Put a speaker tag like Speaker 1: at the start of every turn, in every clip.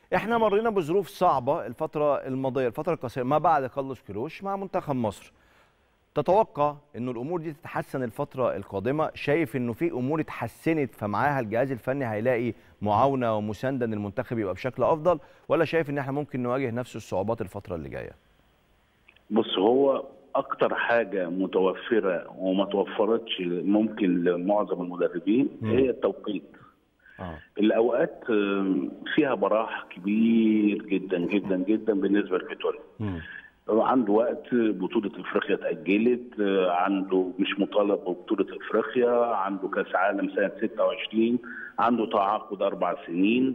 Speaker 1: احنا مرينا بظروف صعبة الفترة الماضية، الفترة القصيرة ما بعد كارلوس كيروش مع منتخب مصر. تتوقع انه الامور دي تتحسن الفترة القادمة؟ شايف انه في امور اتحسنت فمعاها الجهاز الفني هيلاقي معاونة ومساندة ان المنتخب يبقى بشكل افضل، ولا شايف ان احنا ممكن نواجه نفس الصعوبات الفترة اللي جاية؟
Speaker 2: بص، هو اكتر حاجه متوفره وما توفرتش ممكن لمعظم المدربين هي التوقيت. الاوقات فيها براح كبير جدا جدا جدا بالنسبه لفيتوريا. عنده وقت بطوله افريقيا اتاجلت، عنده مش مطالب ببطوله افريقيا، عنده كاس عالم سنه 26، عنده تعاقد 4 سنين،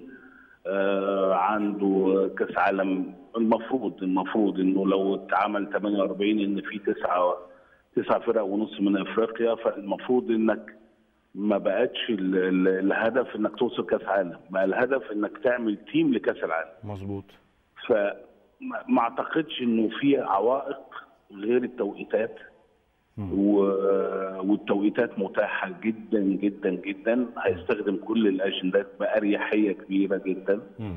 Speaker 2: عنده كاس عالم. المفروض انه لو اتعمل 48 ان في 9 فرق ونص من افريقيا، فالمفروض انك ما بقتش الهدف انك توصل كاس عالم، بقى الهدف انك تعمل تيم لكاس العالم.
Speaker 1: مظبوط.
Speaker 2: فما اعتقدش انه في عوائق غير التوقيتات، والتوقيتات متاحه جدا جدا جدا. هيستخدم كل الاجندات باريحيه كبيره جدا.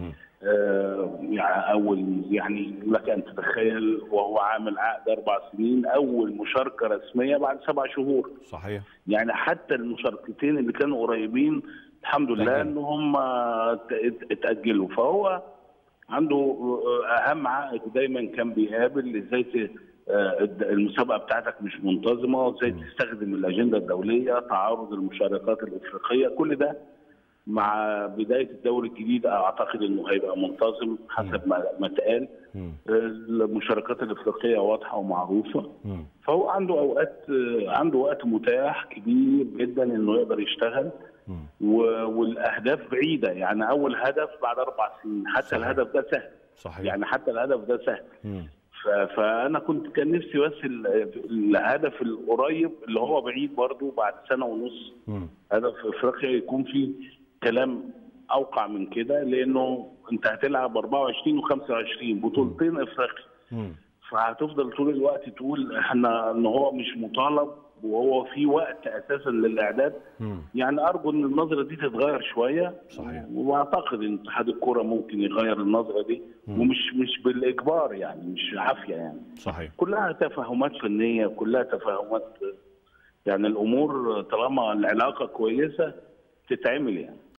Speaker 2: يعني لك ان تتخيل وهو عامل عقد 4 سنين، اول مشاركه رسميه بعد 7 شهور.
Speaker 1: صحيح.
Speaker 2: يعني حتى المشاركتين اللي كانوا قريبين الحمد لله ان هم اتاجلوا. فهو عنده اهم عائق دايما كان بيقابل ازاي المسابقه بتاعتك مش منتظمه، وازاي تستخدم الاجنده الدوليه، تعارض المشاركات الافريقيه. كل ده مع بدايه الدوري الجديد اعتقد انه هيبقى منتظم حسب ما اتقال. المشاركات الافريقيه واضحه ومعروفه. فهو عنده وقت متاح كبير جدا انه يقدر يشتغل. والاهداف بعيده، يعني اول هدف بعد 4 سنين، حتى صحيح. الهدف ده سهل. صحيح. يعني حتى الهدف ده سهل. فانا كان نفسي بس الهدف القريب اللي هو بعيد برضه بعد 1.5 سنة هدف افريقيا يكون فيه كلام اوقع من كده، لانه انت هتلعب 24 و25 بطولتين افريقيا. فهتفضل طول الوقت تقول ان هو مش مطالب وهو في وقت اساسا للاعداد. يعني ارجو ان النظره دي تتغير شويه. صحيح. واعتقد ان اتحاد الكوره ممكن يغير النظره دي، ومش بالاجبار، يعني مش عافيه يعني.
Speaker 1: صحيح.
Speaker 2: كلها تفاهمات فنيه، كلها تفاهمات، يعني الامور طالما العلاقه كويسه تتعمل يعني.